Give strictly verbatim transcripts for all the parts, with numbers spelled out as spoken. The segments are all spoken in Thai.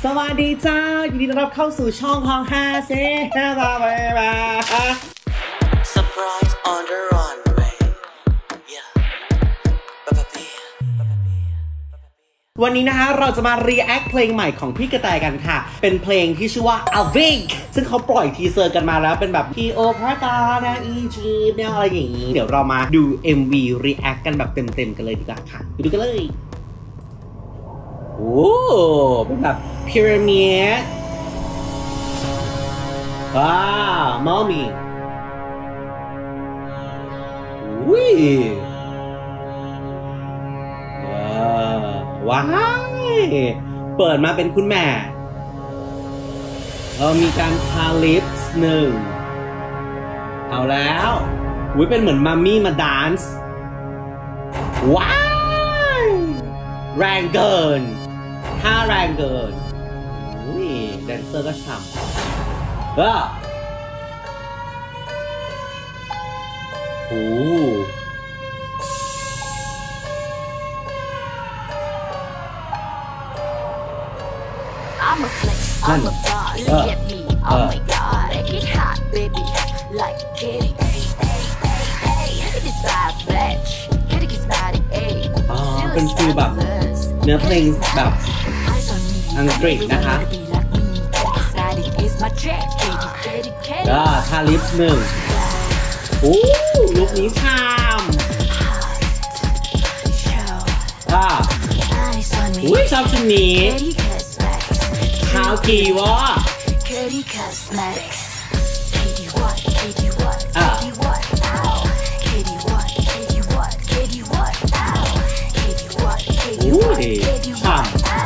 สวัสดีจ้ายินดีต้อนรับเข้าสู่ช่องของฮาเซ่ฮาบาบาบา Surprise on the runway yeah วันนี้นะคะเราจะมา react เพลงใหม่ของพี่กระแตกันค่ะเป็นเพลงที่ชื่อว่า Awake ซึ่งเขาปล่อยทีเซอร์กันมาแล้วเป็นแบบพีโอพระตาแนวอีจีแนวอะไรอย่างนี้เดี๋ยวเรามาดู เอ็ม วี react กันแบบเต็มๆกันเลยดีกว่าค่ะไปดูกันเลยโอ้เป็นแบบพีระมิดว้าวมอมี่อุ้ยว้าวเปิดมาเป็นคุณแม่เรามีการทาลิปส์หนึ่งเอาแล้วอุ้ยเป็นเหมือนมัมมี่มาดานซ์ว้าวแรงเกินท่าแรงเกินอุ้ยแดนเซอร์ก็ฉ่ำเออโอ้ I'm a flex, I'm a god, look at me, oh my god, I get hot, baby, like Kitty, hey, hey, hey, hey, look at this bad bitch, Kitty gets mad at A, อ๋อเป็นฟีลแบบเนื้อเพลงแบบอังกฤษนะคะก็ทาลิปหนึ่งโอ้ลุคนี้ชามอ่าอุ้ยชอบชุดนี้ขาวกี่วะอ่าอุ้ยชาม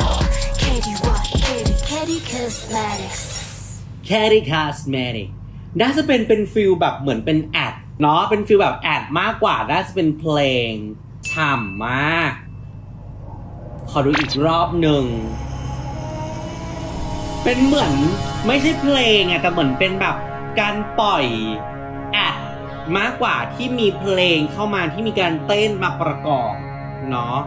Catty Cosmetic น่าจะเป็นเป็นฟิลแบบเหมือนเป็นแอดเนาะเป็นฟิลแบบแอดมากกว่าน่าจะเป็นเพลงฉ่ำมากขอดูอีกรอบหนึ่งเป็นเหมือนไม่ใช่เพลงอะแต่เหมือนเป็นแบบการปล่อยแอดมากกว่าที่มีเพลงเข้ามาที่มีการเต้นมาประกอบเนาะ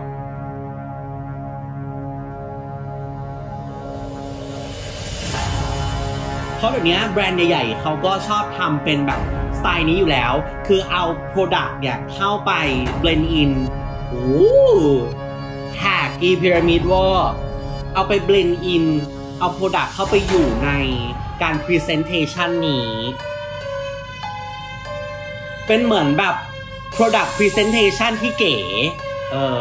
เพราะแบบนี้แบรนด์ใหญ่ๆเขาก็ชอบทำเป็นแบบสไตล์นี้อยู่แล้วคือเอา Product เนี่ยเข้าไป blend in โอ้แท็กอีพีระมิดวอร์เอาไป blend in เอา Product เข้าไปอยู่ในการ Presentation นี้เป็นเหมือนแบบ Product Presentation ที่เก๋เออ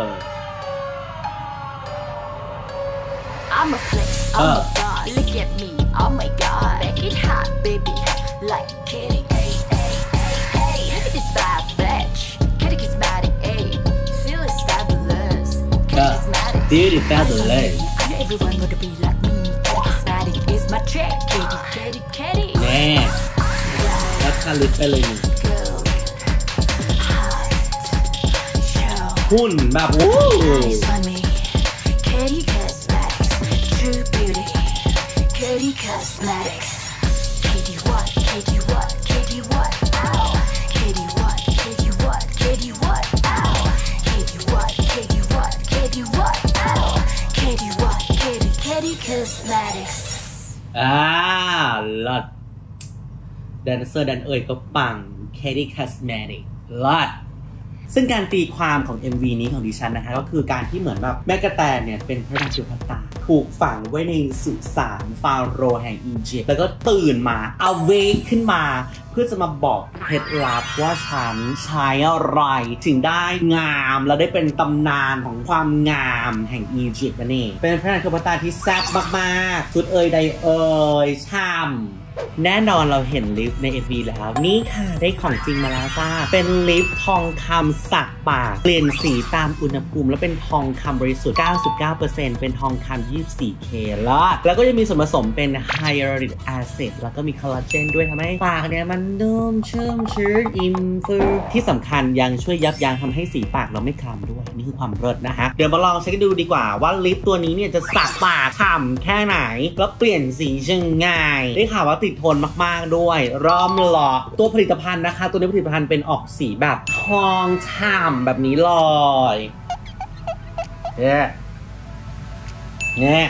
I'm a flex, I'm a god, look at me, oh my god, I get hot, baby, like Kitty, hey, hey, hey, hey, look at this bad bitch, Kitty gets mad at A, feel it's fabulous, Kitty gets mad at Feel it's fabulous, everyone wanna be like me, Kitty gets mad at is my trick, Kitty, Kitty, Kitty, แน่แล้วทาลิปไปเลยนี่หุ่นแบบโอ้ Kitty Cosmetics, true beauty. Kitty Cosmetics. Kitty what? Kitty what? Kitty what? Ow. Kitty what? Kitty what? Kitty what? Ow. Kitty what? Kitty what? Kitty what? Ow. Kitty what? Kitty Kitty Cosmetics. อ่าลอดแดนเซอร์แดนเอ่ยก็ปัง Kitty Cosmetics ลอดซึ่งการตีความของ เอ็ม วี นี้ของดิฉันนะคะก็คือการที่เหมือนแบบแม่กระแตเนี่ยเป็นพระนางเทวตาถูกฝังไว้ในสุสานฟาโรห์แห่งอียิปต์แล้วก็ตื่นมา awake ขึ้นมาเพื่อจะมาบอกเคล็ดลับว่าฉันใช้อะไรถึงได้งามและได้เป็นตำนานของความงามแห่งอียิปต์นั่นเองเป็นพระนางเทวตาที่แซ่บมากๆชุดเอ่ยใดเอ่ยช่ำแน่นอนเราเห็นลิปใน เอ็ม วี แล้วนี่ค่ะได้ของจริงมาแล้วจ้าเป็นลิปทองคำสักปากเปลี่ยนสีตามอุณหภูมิแล้วเป็นทองคำบริสุทธิ์ เก้าสิบเก้าเปอร์เซ็นต์ เป็นทองคำ ยี่สิบสี่เค แล้วแล้วก็จะมีส่วนผสมเป็นไฮยาลูรอนิกแอซิดแล้วก็มีคอลลาเจนด้วยทำให้ปากเนี่ยมันนุ่มชุ่มชื้นอิ่มฟูที่สำคัญยังช่วยยับยั้งทำให้สีปากเราไม่คล้ำด้วยนี่คือความเลิศนะคะเดี๋ยวมาลองเช็คดูดีกว่าว่าลิปตัวนี้เนี่ยจะสักปากฉ่ำแค่ไหนแล้วเปลี่ยนสียังไงได้ข่าวว่าติดทนมากๆด้วยรอมหลอกตัวผลิตภัณฑ์นะคะตัวนี้ผลิตภัณฑ์เป็นออกสีแบบทองฉ่ำแบบนี้เลยเนี่ยเนี่ยเ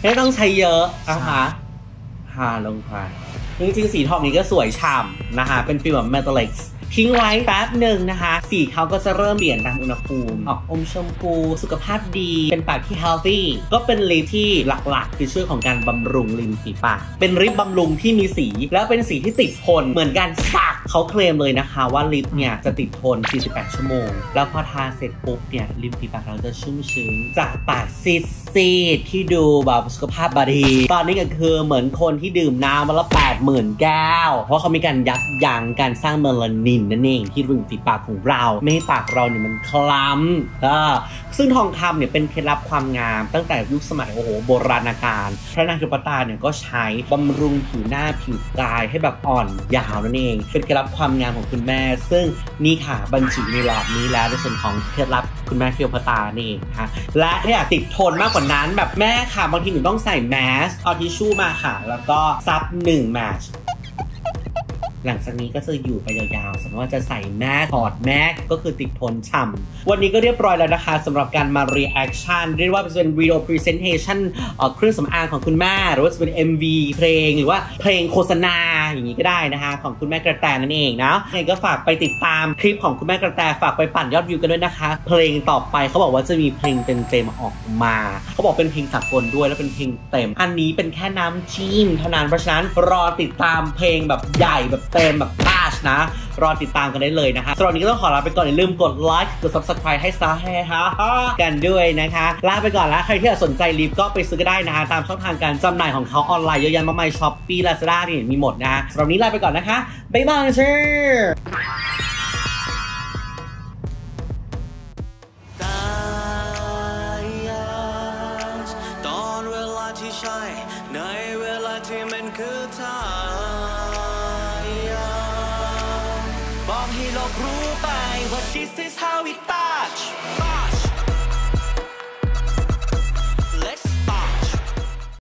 ไม่ต้องใช้เยอะนะคะทาลงไปจริงๆสีทองนี้ก็สวยฉ่ำนะคะเป็นฟิลแบบเมทัลลิกทิ้งไว้แป๊บหนึ่งนะคะสีเขาก็จะเริ่มเปลี่ยนตามอุณหภูมิออกอมชมพูสุขภาพดีเป็นปากที่ healthy ก็เป็นลิปที่หลักๆคือช่วยของการบำรุงริมฝีปากเป็นลิปบำรุงที่มีสีแล้วเป็นสีที่ติดทนเหมือนกันสักเขาเคลมเลยนะคะว่าลิปเนี่ยจะติดทนสี่สิบแปดชั่วโมงแล้วพอทาเสร็จปุ๊บเนี่ยริมฝีปากเราจะชุ่มชื้นจากปากซีดซีดที่ดูแบบสุขภาพดีตอนนี้ก็คือเหมือนคนที่ดื่มน้ำมาละแปดหมื่นแก้วเพราะเขามีการยับยั้งการสร้างเมลานินนั่นเองที่ริมฝีปากของเราไม่ให้ปากเราเนี่ยมันคล้ำอ่าซึ่งทองคำเนี่ยเป็นเคล็ดลับความงามตั้งแต่ยุคสมัยโอ้โหโบราณกาลพระนางคลีโอพัตราเนี่ยก็ใช้บำรุงผิวหน้าผิวกายให้แบบอ่อนยาวนั่นเองเป็นเคล็ดลับความงามของคุณแม่ซึ่งนี่ค่ะบรรจุในหลอดนี้แล้วในส่วนของเคล็ดลับคุณแม่คลีโอพัตรานี่ค่ะและถ้าอยากติดทนมากกว่านั้นแบบแม่ค่ะบางทีหนูต้องใส่แมสเอาทิชชู่มาค่ะแล้วก็ซับหนึ่งแมสหลังจากนี้ก็จะอยู่ไปยาวๆสมมติว่าจะใส่แมสถอดแมสก็คือติดทนฉ่ำวันนี้ก็เรียบร้อยแล้วนะคะสำหรับการมา reaction เรียกว่าเป็นวิดีโอ presentation เครื่องสำอางของคุณแม่หรือว่าจะเป็น เอ็ม วี เพลงหรือว่าเพลงโฆษณาอย่างนี้ก็ได้นะคะของคุณแม่กระแตนั่นเองนะยังไงก็ฝากไปติดตามคลิปของคุณแม่กระแตฝากไปปั่นยอดวิวกันด้วยนะคะเพลงต่อไปเขาบอกว่าจะมีเพลงเต็มๆออกมาเขาบอกเป็นเพลงสากลด้วยแล้วเป็นเพลงเต็มอันนี้เป็นแค่น้ำจิ้มเท่านั้นเพราะฉะนั้นรอติดตามเพลงแบบใหญ่แบบเต็มแบบต้าชนะรอติดตามกันได้เลยนะคะสำหรับวันนี้ก็ต้องขอลาไปก่อนอย่าลืมกดไลค์กด subscribe ให้ซาให้ฮะกันด้วยนะคะลาไปก่อนแล้วใครที่สนใจลิฟก็ไปซื้อก็ได้นะคะตามช่องทางการจำหน่ายของเขาออนไลน์เยอะแยะมากมาย Shopee Lazada นี่มีหมดนะสำหรับวันนี้ลาไปก่อนนะคะบ๊ายบายเชีในเวลาที่มันคือทางบอกให้โลกรู้ไปว่า this is how we touch